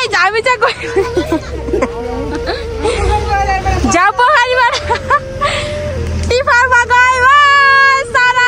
Guys हामी चाहिँ जाऊ पोखरीबाट टिफारमा गयो सारा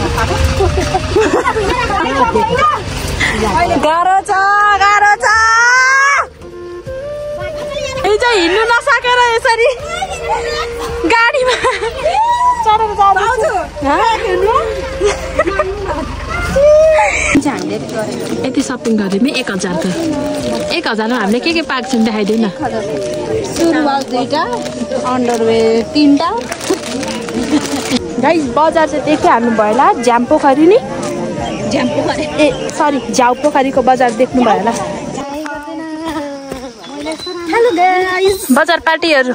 गाह्रो छ यो चाहिँ हिँड्नु नसकेर यसरी गाडीमा चढेर जाँदैछु यति सपिङ गऱ्यौँ 1000 त 1000मा हामीले के पाएको छौँ देखाइदिउँ न सुरुवाल 2टा अन्डरवेयर 3टा गाइस बजार चाहिँ देख्दै हाल्नुभयो होला झ्याम पोखरी नि ए सरी झाउ पोखरीको बजार देख्नु भयो होला हेलो गाइस बजार पार्टीहरु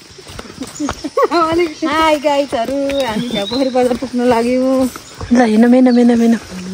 हाई गाइसहरु हामी झाउ पोखरी बजार पुग्न लाग्यौ ल हिँड्नु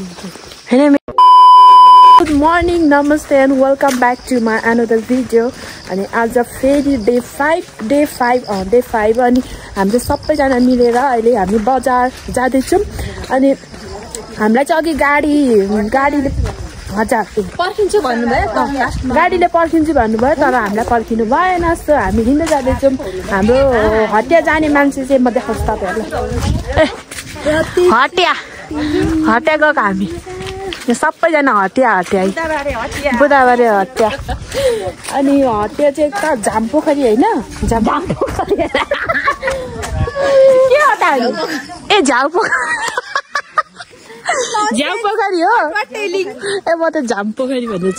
गुड मर्निङ नमस्ते and welcome back to my another video अनि आज फेरि डे 5 अनि हाम्रो सबैजना मिलेर अहिले हामी बजार जाँदैछौँ अनि हामीलाई चाहिँ अघि गाडीले पर्खिन्छु भन्नुभयो गाडीले पर्खिन्छु भन्नुभयो तर हामीलाई पर्खिनु भएन सो हामी हिँड्दै जाँदैछौँ हाम्रो हटिया जाने मान्छे चाहिँ म देखाउँछु तपाईँहरूलाई हटिया गएको हामी सबैजना हटिया बुधबारे हटिया अनि हटिया चाहिँ एक झाम पोखरी होइन झाम पोखरी के हटा ए झाउ पोखरी हो ए म त झाम पोखरी भन्दैछु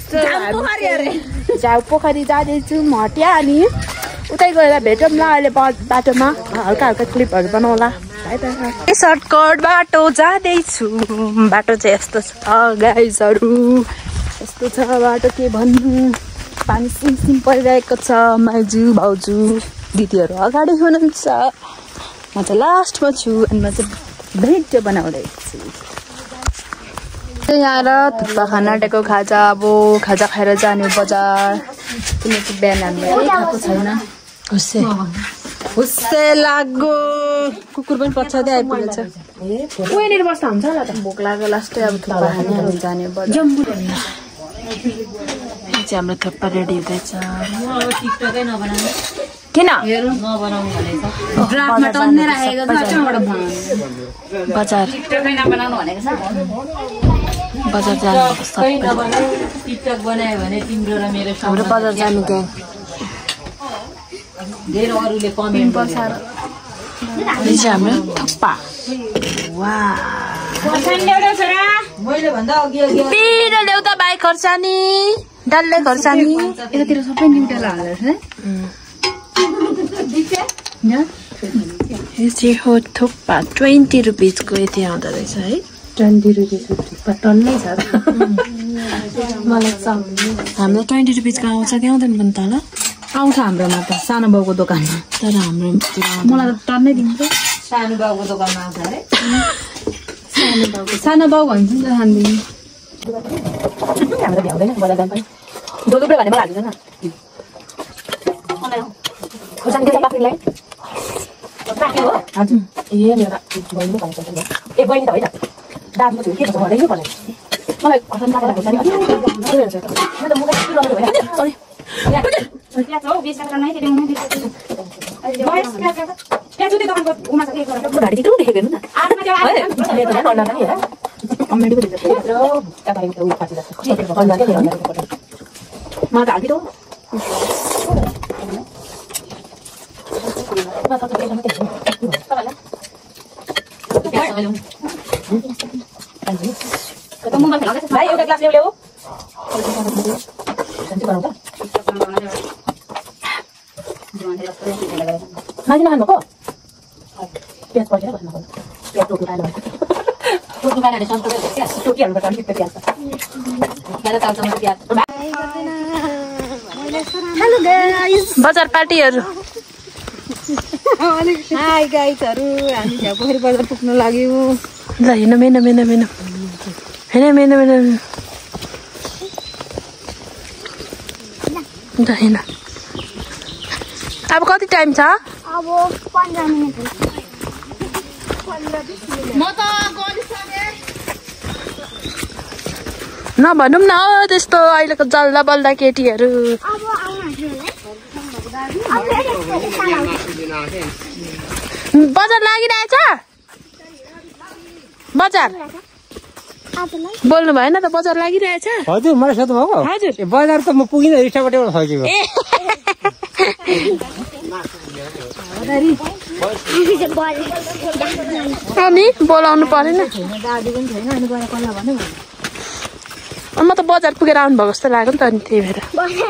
झाउ पोखरी जाँदैछु हटिया अनि उतै गएर भेटौँ ल अहिले बाटोमा हल्का क्लिपहरू बनाउला सर्टकट बाटो जाँदैछु बाटो चाहिँ यस्तो छ गाइजहरू यस्तो छ बाटो के भन्नु पानी सिम परिरहेको छ माइजू भाउजू दिदीहरू अगाडि हुनुहुन्छ म चाहिँ लास्टमा छु अनि म चाहिँ भिडियो बनाउँदैछु यहाँ र थुक्पा खाना आँटेको खाजा अब खाजा खाएर जाने बजार किनकि बिहान हामीले केही खाएको छैन हुस्से लाग्यो कुकुर पनि पछाडि आइपुगेछ उहाँनिर बस्दा हुन्छ होला त भोक लाग्यो लास्टै अब थुक्पा खाने जाने बजार चाहिँ हाम्रो थुक्पा रेडी हुँदैछ किन बजार हाम्रो बजार जानु ग्याङ धेरै अरूले कमेन्ट गर्छ यो चाहिँ हाम्रो थुक्पा पिरो ल्याउ त भाइ खोर्सानी डल्ले खोर्सानी यतातिर सबै न्युटेला हालेर यो चाहिँ हो थुक्पा 20 रुपिसको यति आउँदो रहेछ है 20 रुपिसको थुक्पा टन्नै छ मलाई हाम्रो 20 रुपिसको आउँछ कि आउँदैन पनि तल आउँछ हाम्रोमा त सानो बाउको दोकानमा तर हाम्रो मलाई त टन्नै दिन्छ सानो बाउको दोकानमा आउँछ अरे सानो बाउ भन्छ नि त खान्दिनु हाम्रो भ्याउँदैन बजार जानु पनि दोलुप्रे भने मलाई हालिदिनु न खोर्सानी दिन्छ बाख्रीलाई बाख्री हो हजुर ए मेरो बहिनी भन्छ ए बहिनी त होइन दाजु छु के छ भन्दै मलाई खोर्सानी बाख्री खोर्सानी म त मुगा के गर्नु भएन सरी प्याज हो 20 टाका नै दिनु न प्याज उतै दोकानको उमा चाहिँ के गरेर गाडी दिनु देखेको हेर्नु न आठमा चाहिँ आयो मेरो त अन्डा पनि हेर अमेडी पनि दिन्छ र तपाईको त उ पाछि जस्तो कस्तो अन्डा के अन्डा म त हाल्दिनु भाइ एउटा ग्लास ल्याउ माथि नखानुभएको प्याज परेर बस्नु प्याज टोक्नु पाएन टोकिहाल्नुपर्छ अलिक प्याज हेलो गाइस बजार पार्टीहरु हाई गाइसहरु हामी झाउ पोखरी बजार पुग्न लाग्यौ ल हिँड्नु अब कति टाइम छ अब 15 मिनेट म त गलिसके नभनौँ न त्यस्तो अहिलेको जल्दा बल्दा केटीहरू। बजार लागिरहेछ बजार बोल्नु भएन त बजार लागिरहेछ। हजुर मलाई सोध्नु भएको हजुर बजार त म पुगिन रिक्साबाट फर्केको अनि बोलाउनु परेन म त बजार पुगेर आउनु भएको जस्तो लाग्यो नि त अनि त्यही भएर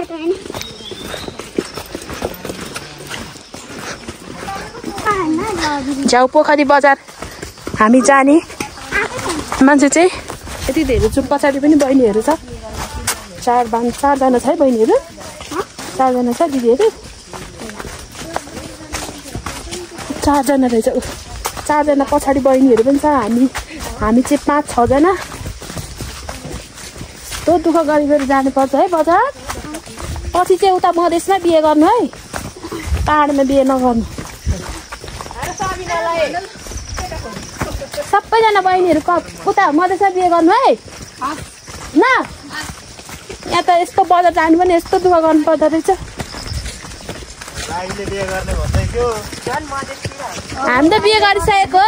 झ्याउ पोखरी बजार हामी जाने मान्छे चाहिँ यति धेरै छु। पछाडि पनि बहिनीहरू छ चारजना छ है बहिनीहरू 4 जना छ दिदीहरू 4 जना रहेछ 4 जना पछाडि बहिनीहरू पनि छ हामी चाहिँ 5-6 जना तो दुःख गरी गरी जानुपर्छ है बजार। पछि चाहिँ उता मधेसमा बिहे गर्नु है पहाडमा बिहे नगर्नु। सबैजना बहिनीहरू उता मधेसमा बिहे गर्नु है न। यहाँ त यस्तो बजार जानु पनि यस्तो दुःख गर्नु पर्दो रहेछ। हामी त बिहे गरिसकेको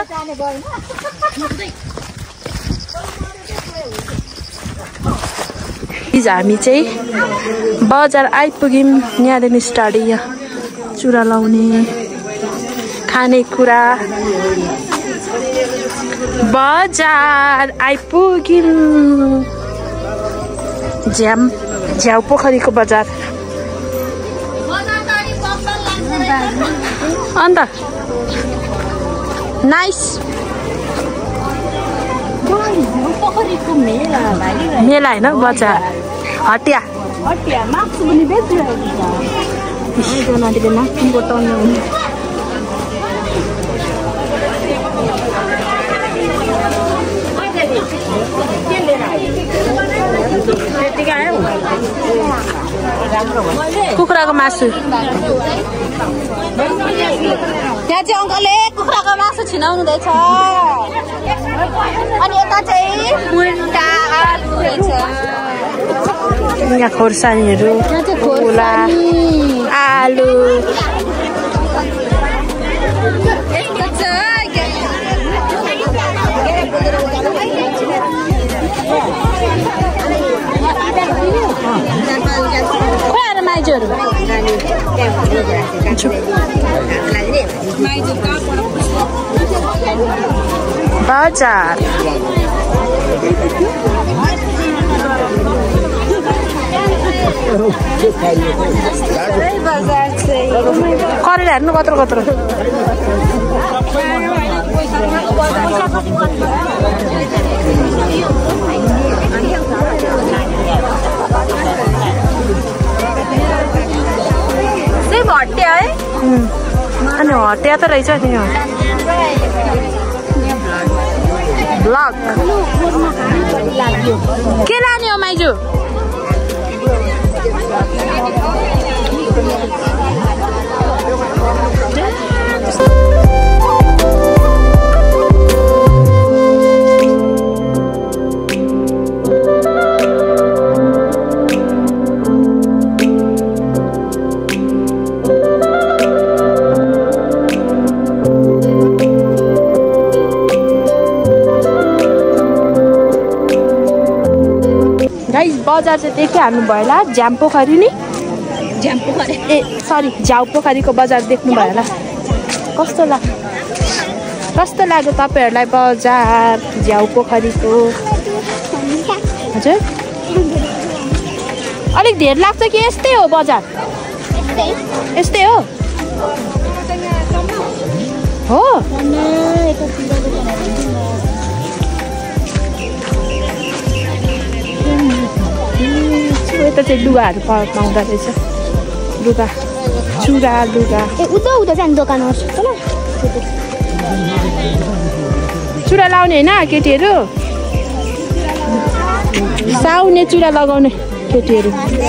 हिजो हामी चाहिँ बजार आइपुग्यौँ। यहाँदेखि स्टार्ट यहाँ चुरा लाउने खानेकुरा बजार आइपुग्यौँ। झ्याउ पोखरीको बजार अन्त नाइस मेला होइन बजार हटिया माक्स पनि बेचिरहेको कुखुराको मासु त्यहाँ चाहिँ अङ्कलले कुखुराको मासु छिनाउनुहुँदैछ। अनि यता चाहिँ मुन्टा आलु रहेछ। यहाँ खोर्सानीहरू मुला आलु माइजूहरू बजार करेला हेर्नु कत्रो कत्रो हटिया है अनि हटिया त रहेछ नि ब्लक के लाने हो माइजू बजार चाहिँ देख्दै हाल्नु भयो होला झ्याम पोखरी नि सरी झ्याउ पोखरीको बजार देख्नु भयो होला। कस्तो लाग्यो तपाईँहरूलाई बजार झ्याउ पोखरीको हजुर अलिक धेर लाग्छ कि यस्तै हो बजार यस्तै हो यता चाहिँ लुगाहरू पाउँदो रहेछ लुगा चुरा लुगा उता जाने दोकान हो चुरा लाउने होइन केटीहरू साउने चुरा लगाउने केटीहरू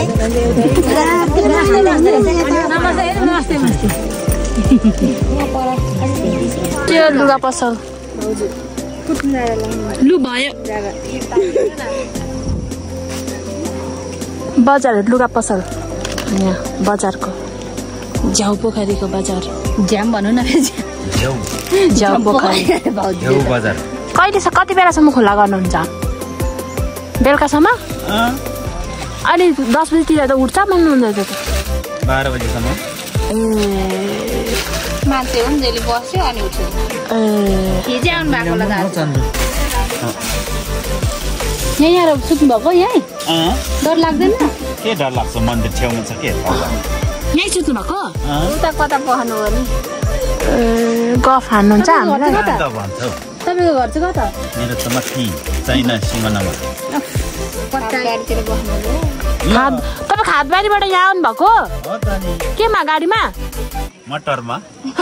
त्यो लुगा पसल लु भयो बजार लुगा पसल यहाँ बजारको झ्याउ पोखरीको बजार ज्याम भन्नु न झ्याउ पोखरी बजार कहिले कति बेलासम्म खुल्ला गर्नुहुन्छ बेलुकासम्म अहिले 10 बजीतिर त उठ्छ भन्नुहुन्छ त 12 बजीसम्म मान्छे हुन् जेली बस्यो अनि उठ्यो हिजो आउनु भएको यहीँ आएर सुत्नु भएको यहीँ डर लाग्दैन के डर लाग्छ मन्दिर छेउमा छ के यहीँ सुत्नु भएको उता कता पखानु हो नि गफ हान्नुहुन्छ हामीलाई तपाईँको घर चाहिँ कता मेरो त माथि चाइना सिमानामा गाडीतिर बस्नु तपाईँ खादबारीबाट यहाँ आउनु भएको केमा गाडीमा मटरमा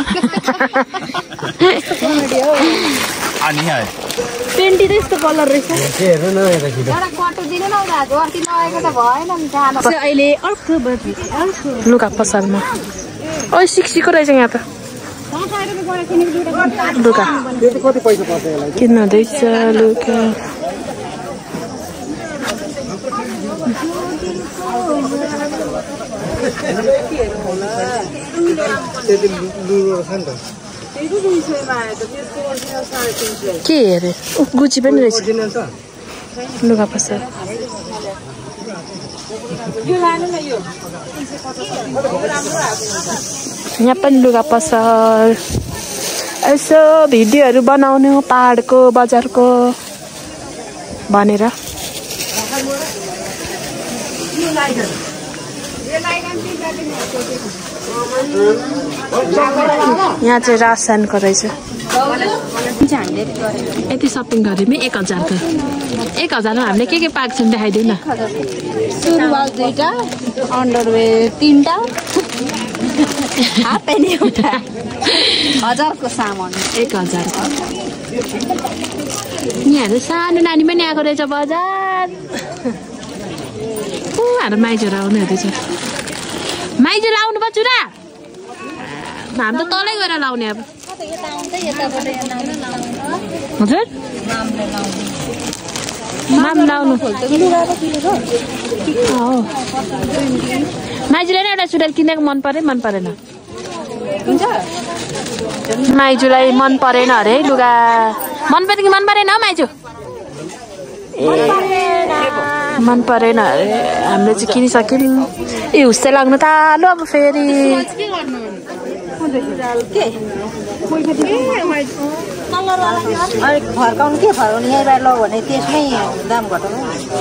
अनि पेन्टी त यस्तो कलर रहेछ अहिले लुगा पसलमा सिक्सीको रहेछ यहाँ त लुगा किन्नुहुँदैछ लुगा के अरे गुची पनि रहेछ लुगा पसल यहाँ पनि लुगा पसल यसो भिडियोहरू बनाउनु पहाडको बजारको भनेर यहाँ चाहिँ रासनको रहेछ यति सपिङ गरेँ 1000को 1000मा हामीले के पाएको छौँ देखाइदिउँ न सुरुवाल 2टा अन्डरवेयर 3टा हाफ प्यान्ट एउटा 1000को सामान 1000 यहाँहरू सानो नानी पनि आएको रहेछ बजार हाम्रो माइजहरू आउनु रहेछ माइजहरू आउनु भयो चुरा हामी त तलै गएर लाउने अब हजुर माम लाउनु माइजूलाई नै एउटा चुरा किनेको मन परेन माइजूलाई मन परेन अरे लुगा मन पऱ्यो कि मन परेन माइजू मन परेन अरे हामीले चाहिँ किनिसक्यौँ ए हुस्से लाग्नु थाल्यो अब फेरि फर्काउनु के फर्काउनु यहीँबाट लग्यो भने त्यसमै दाम घटाउनु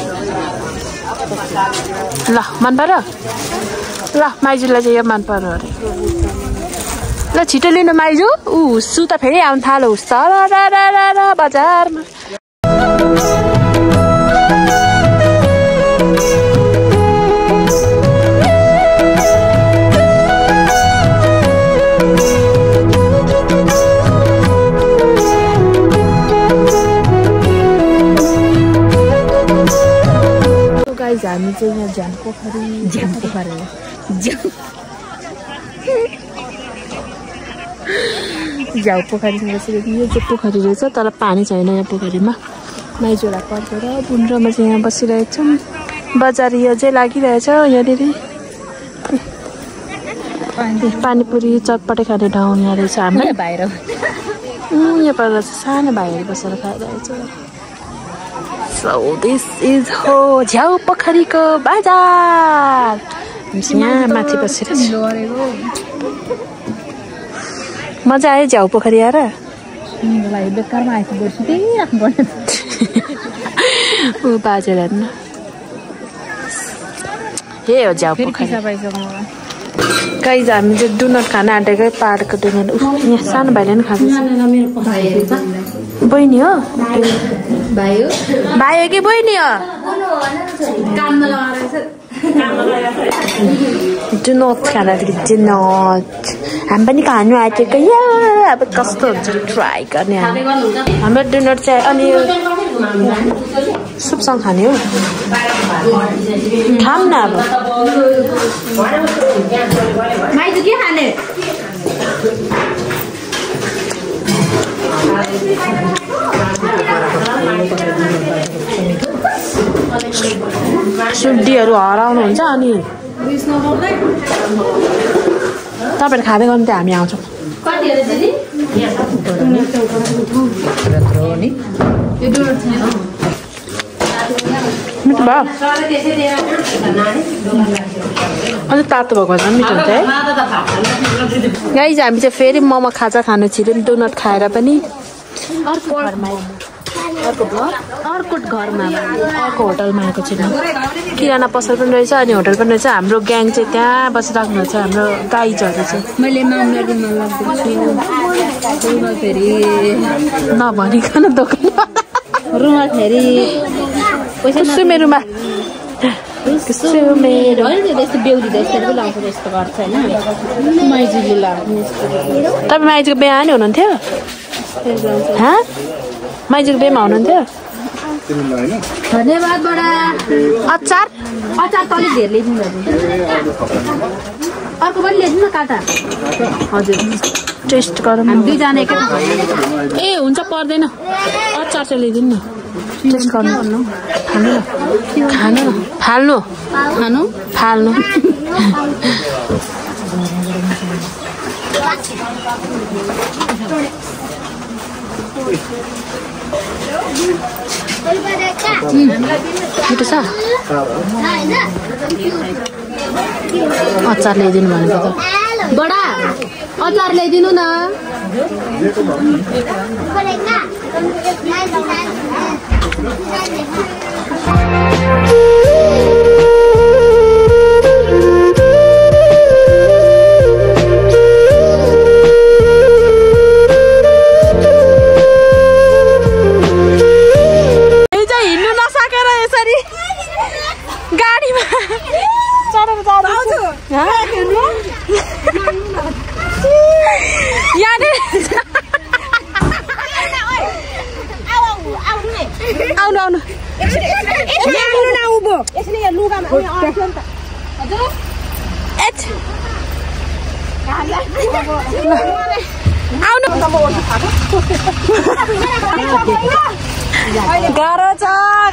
ल मन पर्यो ल माइजूलाई चाहिँ यो मन पर्यो अरे ल छिटो लिनु माइजू हुस्सु त फेरि आउनु थाल्यो हुस्स बजारमा हामी चाहिँ यहाँ झ्याउ पोखरीमा बसेको यो चाहिँ पोखरी रहेछ तर पानी छैन यहाँ पोखरीमा माइजूलाई पर्खेर बुन्द्रोमा चाहिँ यहाँ बसिरहेको छौँ बजार यो चाहिँ लागिरहेछ यहाँनिर पानीपुरी चटपटे खाने ठाउँ यहाँ रहेछ हाम्रो यहाँ पर सानो भाइहरू बसेर खाइरहेछ So this is हो झ्याउ पोखरीको बजार यहाँ माथि बसेर मजा आयो झ्याउ पोखरी आएर बेकारमा आइपुग्छु त्यही राख्नु पर्ने ऊ बाजेर हेर्नु हे हो झ्याउ पोखरी गाइज हामी चाहिँ डुनट खान आँटेकै पाहाडको डुनट यहाँ सानो भाइले पनि खाँदैछ बहिनी हो भाइ हो कि बहिनी हो डुनट खाँदाखेरि डुनट हामी पनि खानु आँटेको अब कस्तो हुन्छ ट्राई गर्ने हाम्रो डुनट चाहिँ अनि सुपसँग खाने हो खाऊँ न अब माइजू के खाने सुब्डीहरू हराउनुहुन्छ अनि तपाईँहरू खाँदै गर्नु त हामी आउँछौँ मिठो भयो अझै तातो भएको झन् मिठो हुन्छ है गाइज हामी चाहिँ फेरि मोमो खाजा खानु छिर्यौँ डोनट खाएर पनि अर्को घरमा अर्को होटलमा आएको छैन किराना पसल पनि रहेछ अनि होटल पनि रहेछ हाम्रो ग्याङ चाहिँ त्यहाँ बसिराख्नु छ हाम्रो गाइजहरू चाहिँ मैले नभनिकन दोकान रुमाल फेरि सुमेरुमा यस्तो बेहुली जस्तो लाउँछ यस्तो गर्छ होइन माइजूले लाग्ने तपाईँ माइजूको बिहा नि हुनुहुन्थ्यो माइजूको बिहामा हुनुहुन्थ्यो धन्यवाद बडा अचार तले धेर ल्याइदिनु अर्को पनि ल्याइदिनु न काटा हजुर टेस्ट गरौँ दुईजना एकै ए हुन्छ पर्दैन अचार चाहिँ ल्याइदिनु न टेस्ट गर्नु खानु फाल्नु मिठो छ अचार ल्याइदिनु भनेको त बडा अचार ल्याइदिनु न हिँड्नु नसकेर यसरी गाडीमा चढेर जाँदैछु आउनु गाह्रो छ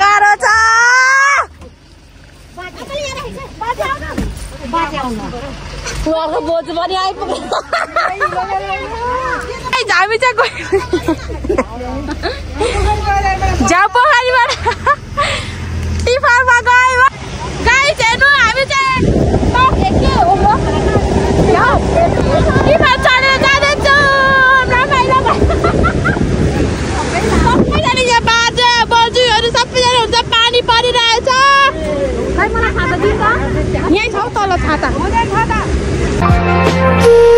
बोजू पनि आइपुग्यो हामी चाहिँ जाऊ पोखरीबाट टिफारमा गयो गाई हेर्नु हामी चाहिँ टिफा चढेर जाँदैछौँ रमाइलो सबैजना यहाँ बाजे बोजूहरू सबैजना हुन्छ पानी परिरहेछ यहीँ छ तल छाता